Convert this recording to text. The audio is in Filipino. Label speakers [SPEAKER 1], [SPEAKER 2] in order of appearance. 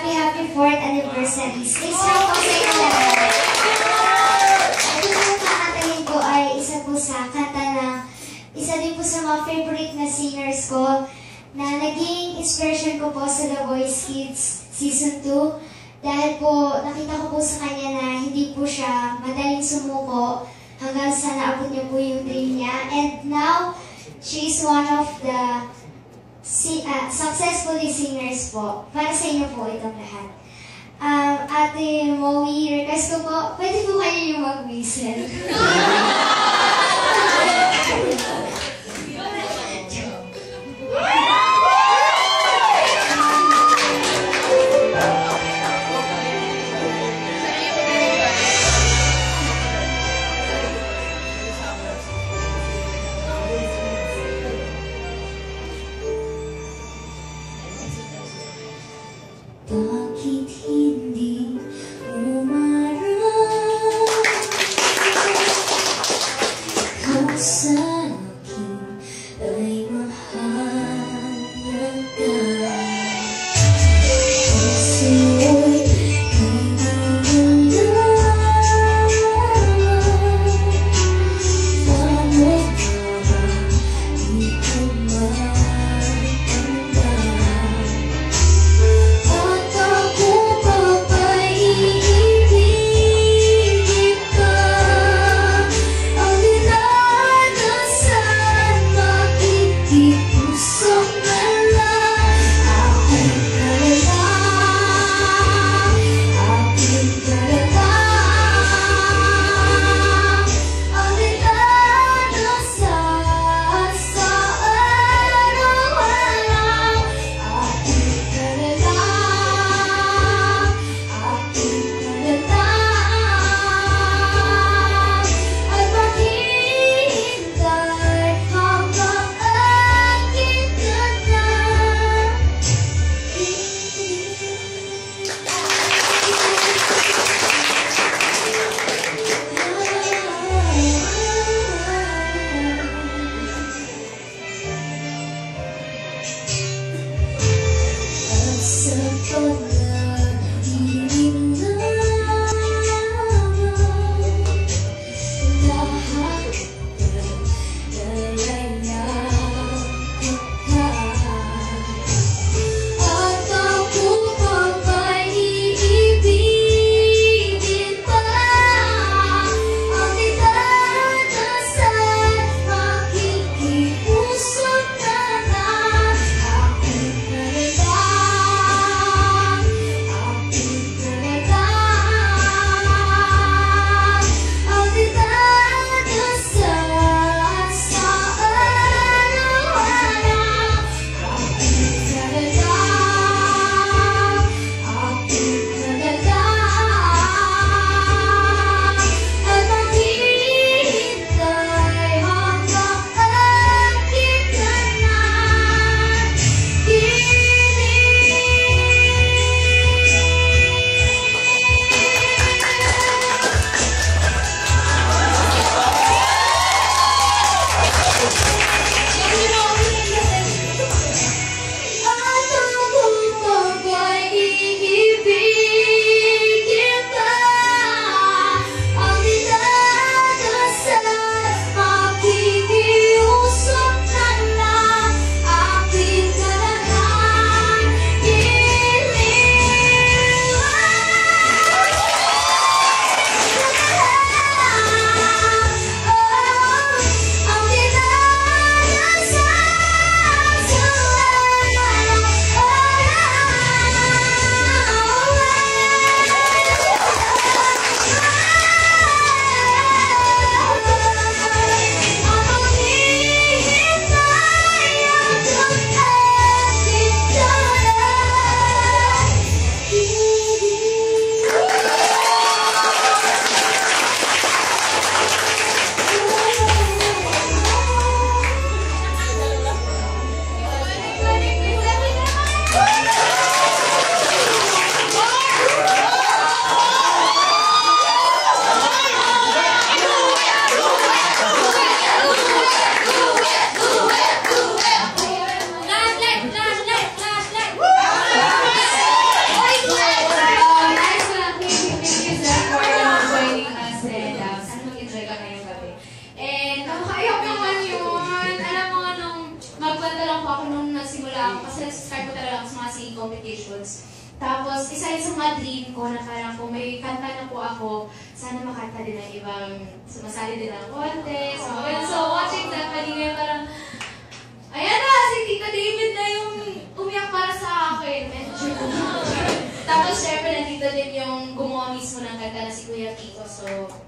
[SPEAKER 1] happy 4th anniversary. Please lang po sa inyo lahat. Ito po kakatayin ko ay isa po sa kanta ng isa din po sa mga favorite na singers ko na naging inspiration ko po sa The Voice Kids Season 2 dahil po nakita ko po sa kanya na hindi po siya madaling sumuko hanggang sa naabot niya po yung dream niya. And now, she is one of the successful singers po. Para sa inyo po itong lahat. Ate Mowi, request ko po, pwede po kayo yung mag-whistle. Bakit hindi umarap kung sa akin ay mahalaga? Kasi mo'y hindi nalaman paano ba di ko matanda? At ako pa ba'y iibigin ka? Ang dinadasan makikipusok na lang. Akin ka na lang, akin ka na lang. Ang dinadasan sa araw-araw. Akin ka na lang, akin ka na lang. At maghihintay hanggang akin ka na. At sa pag-ibig naman, lahat nayayakap ka. At ako pa ba'y iibigin pa? Ang dinadasan makikipusok na lang. Akin ka na lang,
[SPEAKER 2] talaga ako kasi nag-start ko talaga ako sa mga singing competitions. Tapos, isa yun sa mga dream ko na parang kung may kanta na po ako, sana makanta din ng ibang sumasali din ng contest. So, watching that kanina parang, ayan na, si Tita David na yung umiyak para sa akin. Tapos, syempre, nandito din yung gumawa mismo ng kanta na si Kuya Kiko. So,